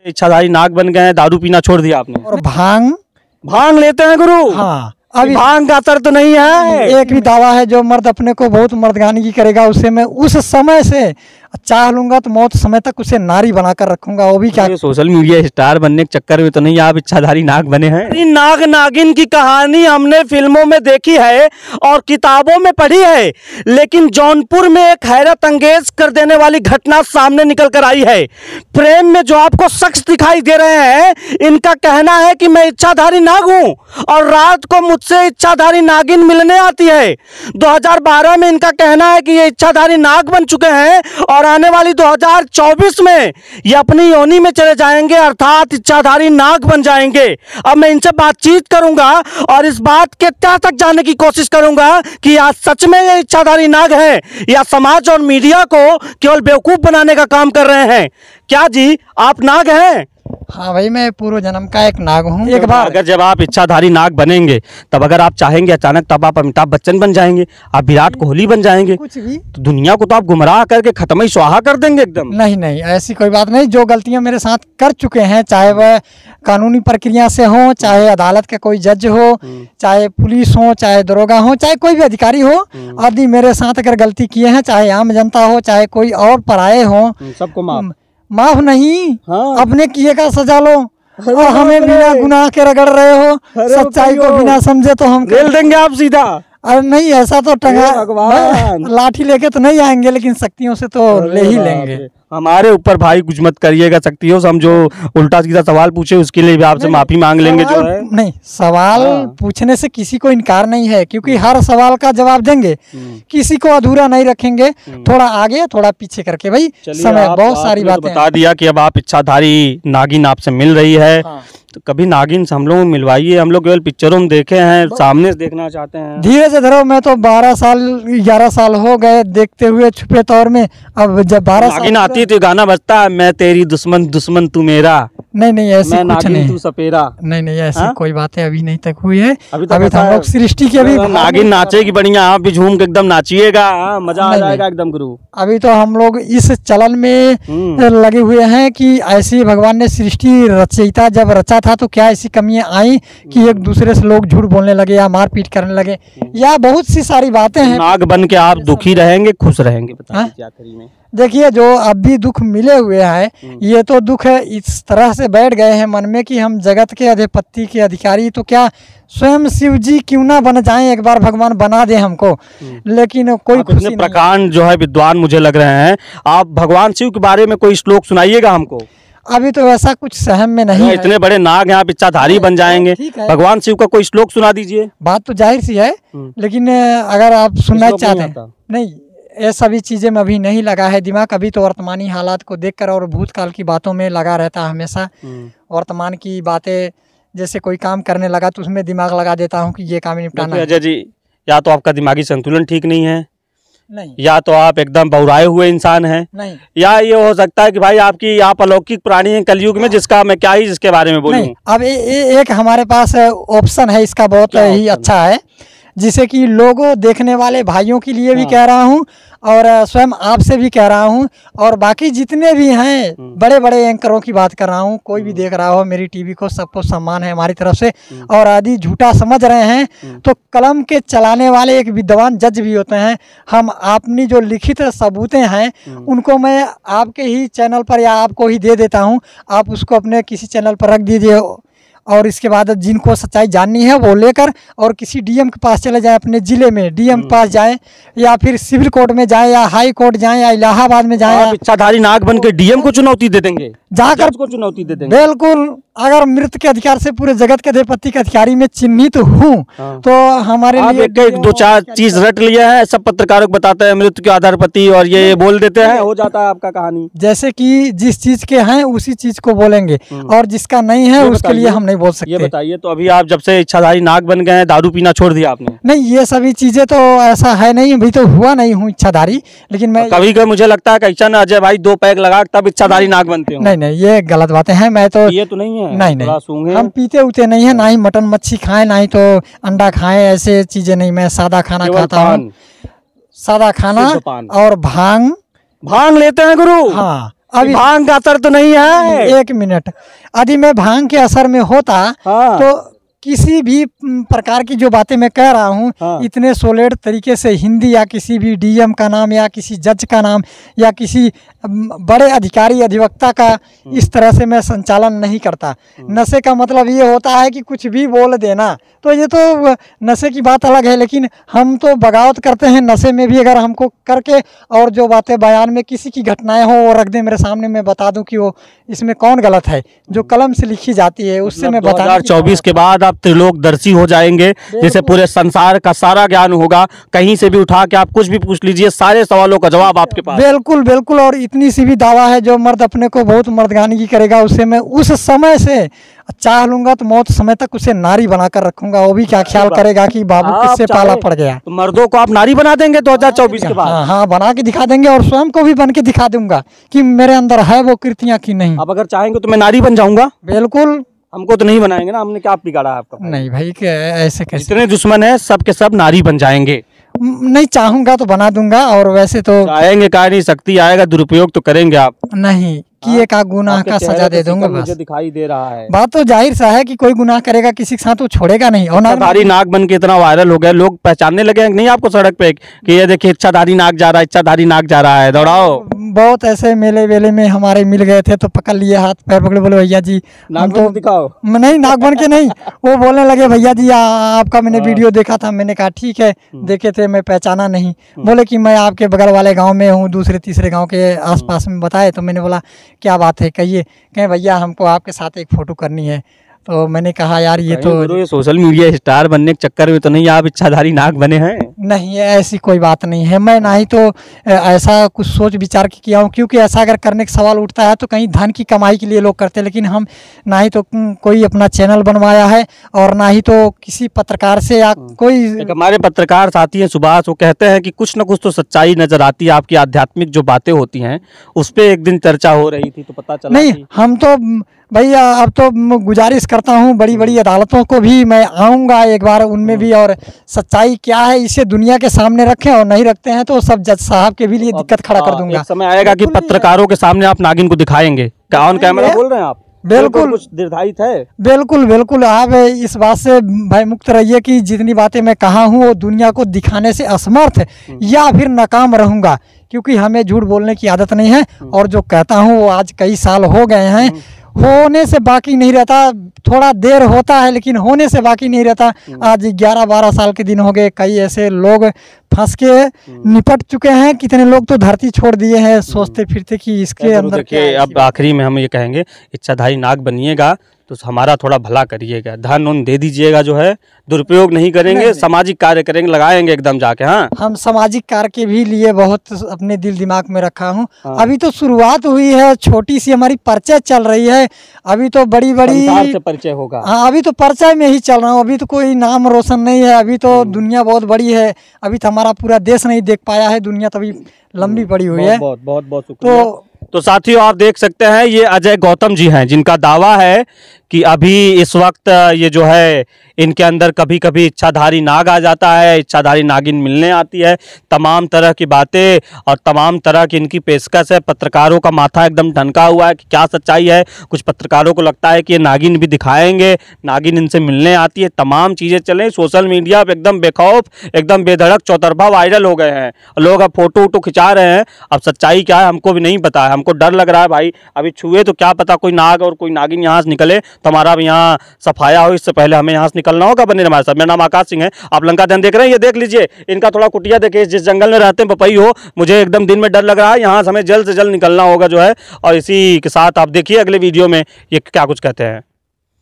इच्छाधारी नाग बन गए हैं, दारू पीना छोड़ दिया आपने और भांग लेते हैं गुरु। हाँ, अभी भांग का असर तो नहीं है। एक भी दावा है जो मर्द अपने को बहुत मर्दगानगी करेगा उसे मैं उस समय से चाह लूंगा तो मौत समय तक उसे नारी बनाकर रखूंगा। वो भी क्या सोशल मीडिया स्टार बनने के चक्कर में तो नहीं आप इच्छाधारी नाग बने हैं? नाग नागिन की कहानी हमने फिल्मों में देखी है और किताबों में पढ़ी है, लेकिन जौनपुर में एक हैरत अंगेज कर देने वाली घटना सामने निकल कर आई है। प्रेम में जो आपको शख्स दिखाई दे रहे हैं, इनका कहना है कि मैं इच्छाधारी नाग हूं और रात को मुझसे इच्छाधारी नागिन मिलने आती है। 2012 में इनका कहना है कि ये इच्छाधारी नाग बन चुके हैं और आने वाली 2024 में ये अपनी योनि में चले जाएंगे, अर्थात इच्छाधारी नाग बन जाएंगे। अब मैं इनसे बातचीत करूंगा और इस बात के तह तक जाने की कोशिश करूंगा कि आज सच में ये इच्छाधारी नाग हैं या समाज और मीडिया को केवल बेवकूफ बनाने का काम कर रहे हैं। क्या जी आप नाग हैं? हाँ भाई, मैं पूर्व जन्म का एक नाग हूँ। एक बार अगर जब आप इच्छाधारी नाग बनेंगे तब अगर आप चाहेंगे अचानक तब आप अमिताभ बच्चन बन जाएंगे, आप विराट कोहली बन जाएंगे, कुछ भी तो दुनिया को तो आप गुमराह करके खत्म ही स्वाहा कर देंगे एकदम। नहीं, ऐसी कोई बात नहीं। जो गलतियां मेरे साथ कर चुके हैं, चाहे वह कानूनी प्रक्रिया से हो, चाहे अदालत का कोई जज हो, चाहे पुलिस हो, चाहे दरोगा हो, चाहे कोई भी अधिकारी हो, आदि मेरे साथ अगर गलती किए हैं, चाहे आम जनता हो, चाहे कोई और पराये हो, सबको माफ नहीं। हाँ। अपने किए का सजा लो और हमें बिना गुनाह के रगड़ रहे हो। सच्चाई को बिना समझे तो हम रेल देंगे आप सीधा। अरे नहीं, ऐसा तो टंगा भगवान लाठी लेके तो नहीं आएंगे, लेकिन शक्तियों से तो ले ही लेंगे। हमारे ऊपर भाई कुछ मत करिएगा, शक्तियों से हम जो उल्टा सीधा सवाल पूछे उसके लिए भी आपसे माफी मांग लेंगे। जो है नहीं, सवाल पूछने से किसी को इनकार नहीं है, क्योंकि हर सवाल का जवाब देंगे, किसी को अधूरा नहीं रखेंगे। थोड़ा आगे थोड़ा पीछे करके भाई समय बहुत सारी बातें बता दिया कि अब आप इच्छाधारी नागिन आपसे मिल रही है। तो कभी नागिन से हम लोग मिलवाइए, हम लोग केवल पिक्चरों में देखे हैं, सामने से देखना चाहते हैं। धीरे से धरो, मैं तो 12 साल 11 साल हो गए देखते हुए छुपे तौर में। अब जब 12 नागिन आती तो गाना बजता है, मैं तेरी दुश्मन दुश्मन तू मेरा। नहीं, ऐसी कुछ नहीं, तू सपेरा। नहीं, ऐसी कोई बातें अभी नहीं तक हुई है। अभी तो हम लोग सृष्टि के अभी नागिन नाचेगी बढ़िया, आप भी झूम के एकदम नाचिएगा, मजा आ जाएगा एकदम गुरु। अभी तो हम लोग इस चलन में लगे हुए हैं कि ऐसी भगवान ने सृष्टि रचयिता जब रचा था तो क्या ऐसी कमियां आई कि एक दूसरे से लोग झूठ बोलने लगे या मारपीट करने लगे, या बहुत सी सारी बातें हैं। नाग बन के आप दुखी रहेंगे खुश रहेंगे? बता दीजिए आखिरी में। देखिए, जो अब भी दुख मिले हुए हैं, ये तो दुख है इस तरह से बैठ गए हैं मन में कि हम जगत के अधिपति के अधिकारी, तो क्या स्वयं शिव जी क्यों ना बन जाएं, एक बार भगवान बना दे हमको। लेकिन कोई खुशी नहीं। प्रकांड जो है विद्वान मुझे लग रहे हैं, आप भगवान शिव के बारे में कोई श्लोक सुनाइएगा हमको। अभी तो वैसा कुछ सहम में नहीं है। इतने बड़े नाग हैं, आप इच्छाधारी बन जाएंगे, भगवान शिव का कोई श्लोक सुना दीजिए। बात तो जाहिर सी है, लेकिन अगर आप सुनना चाहते हैं, नहीं, ये सभी चीजें में अभी नहीं लगा है दिमाग। अभी तो वर्तमानी हालात को देखकर और भूतकाल की बातों में लगा रहता है हमेशा। वर्तमान की बातें, जैसे कोई काम करने लगा तो उसमें दिमाग लगा देता हूँ कि ये काम निपटाना है। अजय जी, या तो आपका दिमागी संतुलन ठीक नहीं है, नहीं, या तो आप एकदम बहुराए हुए इंसान हैं, नहीं, या ये हो सकता है कि भाई आपकी आप अलौकिक प्राणी हैं कलयुग में, जिसका मैं क्या ही जिसके बारे में बोलूं। अब एक हमारे पास ऑप्शन है, इसका बहुत ही अच्छा है, जिसे कि लोगों देखने वाले भाइयों के लिए भी कह रहा हूँ और स्वयं आपसे भी कह रहा हूँ, और बाकी जितने भी हैं बड़े बड़े एंकरों की बात कर रहा हूँ। कोई भी देख रहा हो मेरी टीवी को, सबको सम्मान है हमारी तरफ से। और आदि झूठा समझ रहे हैं तो कलम के चलाने वाले एक विद्वान जज भी होते हैं। हम अपनी जो लिखित सबूतें हैं उनको मैं आपके ही चैनल पर या आपको ही दे देता हूँ, आप उसको अपने किसी चैनल पर रख दीजिए। और इसके बाद जिनको सच्चाई जाननी है वो लेकर और किसी डीएम के पास चले जाएं, अपने ज़िले में डीएम के पास जाएं, या फिर सिविल कोर्ट में जाएं, या हाई कोर्ट जाएं, या इलाहाबाद में जाएं। आप इच्छाधारी नाग बन के डीएम को चुनौती दे देंगे, जाकर को चुनौती दे देंगे। बिल्कुल, अगर मृत के अधिकार से पूरे जगत के अधिपति के अधिकारी में चिन्हित हूँ तो हमारे लिए एक दो चार चीज रट लिया है, सब पत्रकारों को बताते हैं मृत्यु के आधारपति और ये बोल देते हैं, हो जाता है आपका कहानी। जैसे कि जिस चीज के हैं उसी चीज को बोलेंगे और जिसका नहीं है उसके लिए हम नहीं बोल सकते। ये बताइए, तो अभी आप जब से इच्छाधारी नाग बन गए हैं, दारू पीना छोड़ दिया आपने? नहीं, ये सभी चीजें तो ऐसा है नहीं, अभी तो हुआ नहीं हूँ इच्छाधारी। लेकिन मैं कभी कभी मुझे लगता है कि ऐसा ना अजय भाई 2 पैग लगा तब इच्छाधारी नाग बनते हो। नहीं, ये गलत बातें हैं। मैं तो ये तो नहीं है, नहीं, हम पीते उते नहीं है, ना ही मटन मच्छी खाएं, ना ही तो अंडा खाएं, ऐसे चीजें नहीं। मैं सादा खाना खाता हूँ, सादा खाना और भांग लेते हैं गुरु। हाँ, अभी भांग का असर तो नहीं है। एक मिनट, यदि मैं भांग के असर में होता हाँ। तो किसी भी प्रकार की जो बातें मैं कह रहा हूँ हाँ। इतने सोलिड तरीके से हिंदी या किसी भी डीएम का नाम या किसी जज का नाम या किसी बड़े अधिकारी अधिवक्ता का इस तरह से मैं संचालन नहीं करता। नशे का मतलब ये होता है कि कुछ भी बोल देना, तो ये तो नशे की बात अलग है, लेकिन हम तो बगावत करते हैं नशे में भी। अगर हमको करके और जो बातें बयान में किसी की घटनाएं हो वो रख दे मेरे सामने, मैं बता दूं कि वो इसमें कौन गलत है, जो कलम से लिखी जाती है उससे मैं बता। 2024 के बाद आप त्रिलोकदर्शी हो जाएंगे, जैसे पूरे संसार का सारा ज्ञान होगा। कहीं से भी उठा के आप कुछ भी पूछ लीजिए, सारे सवालों का जवाब आपके पास। बिल्कुल बिल्कुल। और इतनी सी भी दावा है, जो मर्द अपने को बहुत मर्दगानी की करेगा उससे मैं उस समय से चाह लूंगा तो मौत समय तक उसे नारी बनाकर रखूंगा। वो भी क्या ख्याल करेगा कि बाबू किससे पाला पड़ गया। तो मर्दों को आप नारी बना देंगे 2024 के बाद? हाँ हाँ, बना के दिखा देंगे और स्वयं को भी बन के दिखा दूंगा कि मेरे अंदर है वो कृतियां की नहीं। अब अगर चाहेंगे तो मैं नारी बन जाऊंगा। बिल्कुल। हमको तो नहीं बनाएंगे ना, हमने क्या बिगाड़ा है आपका? नहीं भाई, ऐसे कैसे? जितने दुश्मन है सब के सब नारी बन जाएंगे। नहीं, चाहूंगा तो बना दूंगा। और वैसे तो चाहेंगे का नहीं, शक्ति आएगा, दुरुपयोग तो करेंगे आप। नहीं, किए का गुनाह का सजा दे दूंगा बस। मुझे दिखाई दे रहा है। बात तो जाहिर सा है कि कोई गुनाह करेगा किसी के साथ वो छोड़ेगा नहीं। और इच्छाधारी नाग बन के इतना वायरल हो गया, लोग पहचानने लगे नहीं आपको सड़क पे कि ये देखिए इच्छाधारी नाग जा रहा है, इच्छाधारी नाग जा रहा है, दौड़ाओ। बहुत ऐसे मेले वेले में हमारे मिल गए थे तो पकड़ लिए, हाथ पैर पकड़े, बोले भैया जी नाग बन के दिखाओ। नहीं, नाग बन के नहीं, वो बोलने लगे भैया जी आपका मैंने वीडियो देखा था। मैंने कहा ठीक है, देखे थे, मैं पहचाना नहीं। बोले कि मैं आपके बगल वाले गांव में हूँ, दूसरे तीसरे गांव के आसपास में बताए। तो मैंने बोला क्या बात है, कहिए। कहें भैया हमको आपके साथ एक फ़ोटो करनी है। तो मैंने कहा यार ये तो ये सोशल मीडिया स्टार बनने के चक्कर में तो नहीं आप इच्छाधारी नाग बने हैं? नहीं, ऐसी कोई बात नहीं है। मैं ना ही तो ऐसा कुछ सोच विचार के किया हूँ, क्योंकि ऐसा अगर करने का सवाल उठता है तो कहीं धन की कमाई के लिए लोग करते हैं। लेकिन हम ना ही तो कोई अपना चैनल बनवाया है और ना ही तो किसी पत्रकार से या कोई। हमारे पत्रकार साथी हैं सुभाष, वो कहते हैं कि कुछ न कुछ तो सच्चाई नजर आती है। आपकी आध्यात्मिक जो बातें होती हैं उस पर एक दिन चर्चा हो रही थी तो पता चला नहीं। हम तो भैया अब तो गुजारिश करता हूँ बड़ी बड़ी अदालतों को भी मैं आऊँगा एक बार, उनमें भी और सच्चाई क्या है इसे दुनिया के सामने रखें। और नहीं रखते हैं तो सब जज साहब के भी लिए दिक्कत खड़ा कर दूंगा। एक समय आएगा कि पत्रकारों के सामने आप नागिन को दिखाएंगे। ऑन कैमरा बोल रहे हैं आप? बिल्कुल कुछ निर्धारित है? बिल्कुल बिल्कुल। आप इस बात से भाई मुक्त रहिए कि जितनी बातें मैं कहा हूँ वो दुनिया को दिखाने से असमर्थ या फिर नाकाम रहूँगा, क्योंकि हमें झूठ बोलने की आदत नहीं है। और जो कहता हूँ वो आज कई साल हो गए हैं, होने से बाकी नहीं रहता। थोड़ा देर होता है लेकिन होने से बाकी नहीं रहता। आज 11-12 साल के दिन हो गए, कई ऐसे लोग फंस के निपट चुके हैं। कितने लोग तो धरती छोड़ दिए हैं सोचते फिरते कि इसके अंदर क्या है। अब आखिरी में हम ये कहेंगे, इच्छाधारी नाग बनिएगा तो हमारा थोड़ा भला करिएगा, धन उन दे दीजिएगा, जो है दुरुपयोग नहीं करेंगे, सामाजिक कार्य करेंगे, लगाएंगे एकदम जाके। हाँ, हम सामाजिक कार्य के भी लिए बहुत अपने दिल दिमाग में रखा हूँ। अभी तो शुरुआत हुई है, छोटी सी हमारी परिचय चल रही है। अभी तो बड़ी बड़ी से परिचय होगा। हाँ, अभी तो परिचय में ही चल रहा हूँ। अभी तो कोई नाम रोशन नहीं है। अभी तो दुनिया बहुत बड़ी है। अभी तो हमारा पूरा देश नहीं देख पाया है, दुनिया तभी लंबी पड़ी हुई है। बहुत बहुत बहुत शुक्रिया। तो साथियों आप देख सकते हैं ये अजय गौतम जी हैं, जिनका दावा है कि अभी इस वक्त ये जो है इनके अंदर कभी कभी इच्छाधारी नाग आ जाता है, इच्छाधारी नागिन मिलने आती है। तमाम तरह की बातें और तमाम तरह की इनकी पेशकश है। पत्रकारों का माथा एकदम ठनका हुआ है कि क्या सच्चाई है। कुछ पत्रकारों को लगता है कि ये नागिन भी दिखाएंगे, नागिन इनसे मिलने आती है। तमाम चीज़ें चलें, सोशल मीडिया पर एकदम बेखौफ, एकदम बेधड़क चौतरफा वायरल हो गए हैं। लोग अब फोटो वोटो खिंचा रहे हैं। अब सच्चाई क्या है हमको भी नहीं पता है। हमको डर लग रहा है भाई, अभी छुए तो क्या पता कोई नाग और कोई नागिन यहाँ से निकले तो हमारा भी यहाँ सफाया हो। इससे पहले हमें यहाँ से निकलना होगा। बने हमारे साथ। मेरा नाम आकाश सिंह है, आप लंका ध्यान देख रहे हैं। ये देख लीजिए इनका थोड़ा कुटिया देखिए, जिस जंगल में रहते हैं पपई हो। मुझे एकदम दिन में डर लग रहा है, यहाँ से हमें जल्द से जल्द निकलना होगा जो है। और इसी के साथ आप देखिए अगले वीडियो में ये क्या कुछ कहते हैं।